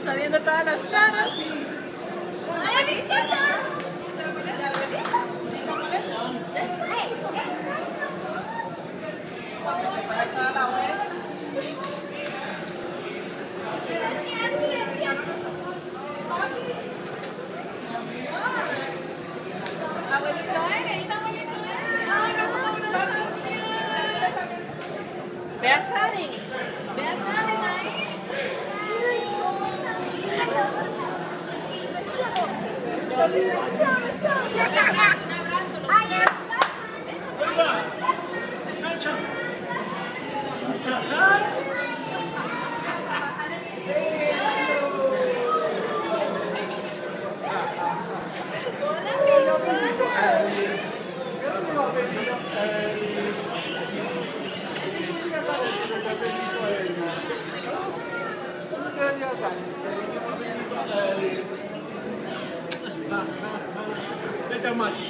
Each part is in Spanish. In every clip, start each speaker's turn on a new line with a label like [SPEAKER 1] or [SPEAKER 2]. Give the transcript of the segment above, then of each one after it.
[SPEAKER 1] Está viendo todas las caras. Abuelito, abuelito. Ve a Karen. Ve a Karen ahí.
[SPEAKER 2] Vete a Matis.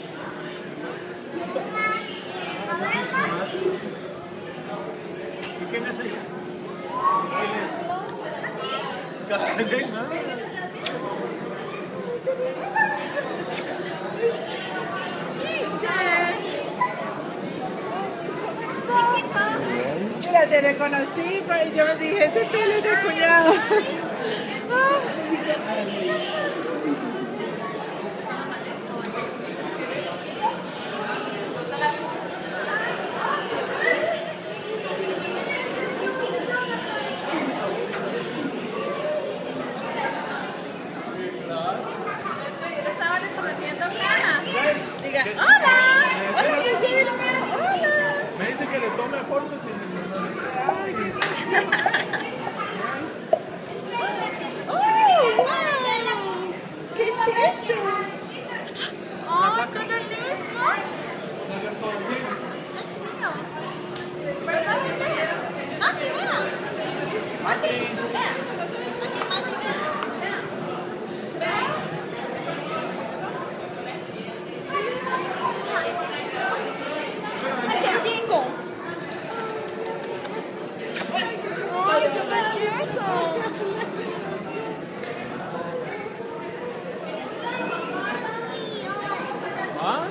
[SPEAKER 2] ¿Y quién es ella? ¿Quién es? Karen, ¿no?
[SPEAKER 1] Mira, te reconocí y yo dije, ese pelo es de cuñado. Estaba reconociendo a Ana. Diga, hola, hola Guillermo, hola.
[SPEAKER 2] Me dice que le tome fotos y
[SPEAKER 1] ¡Oh, wow! ¡Qué chicho! ¡Oh, qué lindo! ¡Es mío! ¿Verdad que te? ¡Mati, vea! ¡Mati, vea! Aquí, Mati, vea. ¿Vea? ¡Qué chico! ¡Ay, qué precioso!
[SPEAKER 2] ¿Ah?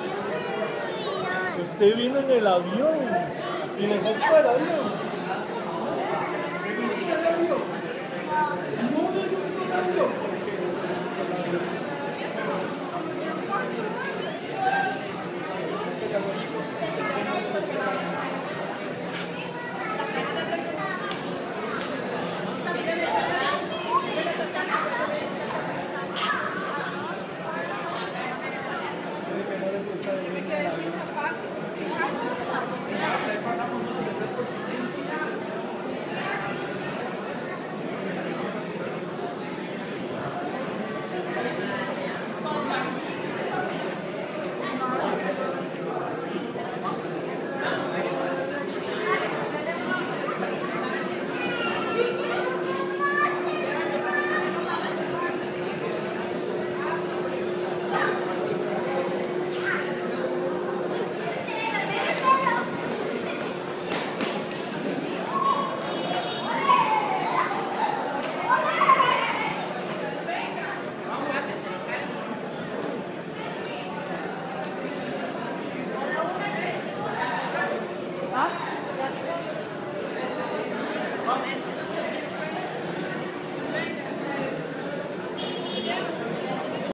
[SPEAKER 2] Usted vino en el avión y les está esperando.
[SPEAKER 1] ¿Ah?